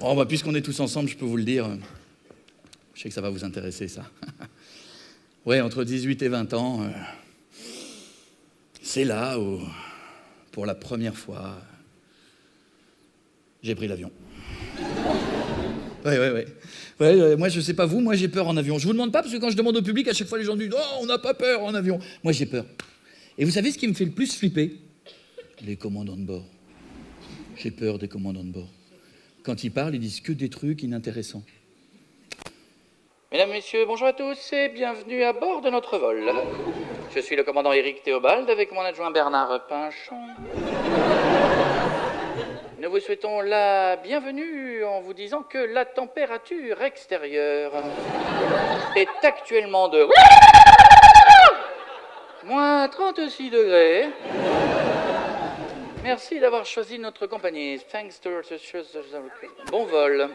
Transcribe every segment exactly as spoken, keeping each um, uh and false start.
Oh, bah, puisqu'on est tous ensemble, je peux vous le dire. Je sais que ça va vous intéresser, ça. Ouais, entre dix-huit et vingt ans, euh, c'est là où, pour la première fois, j'ai pris l'avion. Ouais, ouais, ouais. Ouais, ouais, moi, je sais pas vous, moi, j'ai peur en avion. Je vous demande pas, parce que quand je demande au public, à chaque fois, les gens disent « Oh, on n'a pas peur en avion ». Moi, j'ai peur. Et vous savez ce qui me fait le plus flipper? Les commandants de bord. J'ai peur des commandants de bord. Quand ils parlent, ils disent que des trucs inintéressants. Mesdames, Messieurs, bonjour à tous et bienvenue à bord de notre vol. Je suis le commandant Éric Théobald avec mon adjoint Bernard Pinchon. Nous vous souhaitons la bienvenue en vous disant que la température extérieure est actuellement de moins trente-six degrés. Merci d'avoir choisi notre compagnie. Thanks to... Bon vol.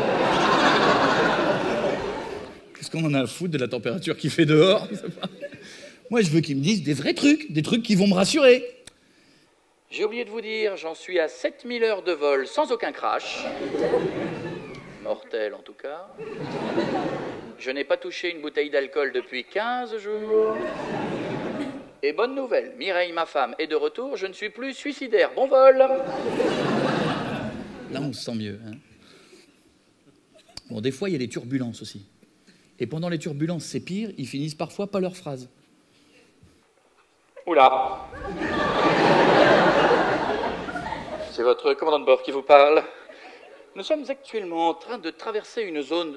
Qu'est-ce qu'on en a à foutre de la température qu'il fait dehors? Moi, je veux qu'ils me disent des vrais trucs, des trucs qui vont me rassurer. J'ai oublié de vous dire, j'en suis à sept mille heures de vol sans aucun crash. Mortel en tout cas. Je n'ai pas touché une bouteille d'alcool depuis quinze jours. Et bonne nouvelle, Mireille, ma femme, est de retour, je ne suis plus suicidaire. Bon vol. Là, on se sent mieux. Hein. Bon, des fois, il y a des turbulences aussi. Et pendant les turbulences, c'est pire, ils finissent parfois pas leurs phrases. Oula. C'est votre commandant de bord qui vous parle. Nous sommes actuellement en train de traverser une zone...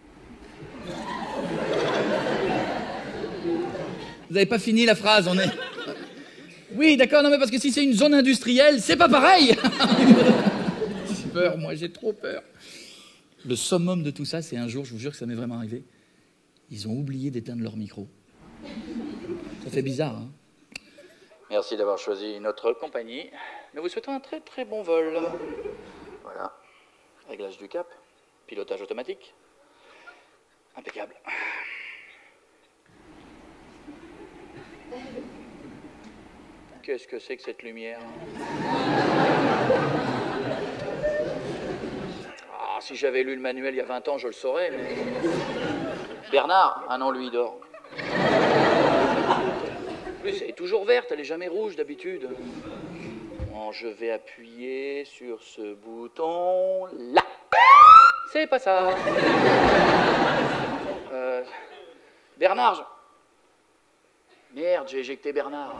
Vous n'avez pas fini la phrase, on est... Oui, d'accord, non mais parce que si c'est une zone industrielle, c'est pas pareil. J'ai peur, moi j'ai trop peur. Le summum de tout ça, c'est un jour, je vous jure que ça m'est vraiment arrivé, ils ont oublié d'éteindre leur micro. Ça fait bizarre, hein. Merci d'avoir choisi notre compagnie. Nous vous souhaitons un très très bon vol. Voilà. Réglage du cap. Pilotage automatique. Impeccable. Qu'est-ce que c'est que cette lumière? Ah, si j'avais lu le manuel il y a vingt ans, je le saurais, mais... Bernard? Ah non, lui, il dort. En plus, elle est toujours verte, elle est jamais rouge d'habitude. Bon, je vais appuyer sur ce bouton là. C'est pas ça. Euh, Bernard, je... Merde, j'ai éjecté Bernard.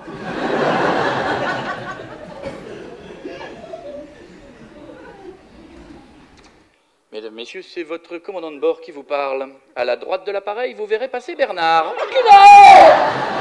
Mesdames, Messieurs, c'est votre commandant de bord qui vous parle. À la droite de l'appareil, vous verrez passer Bernard. Enculé !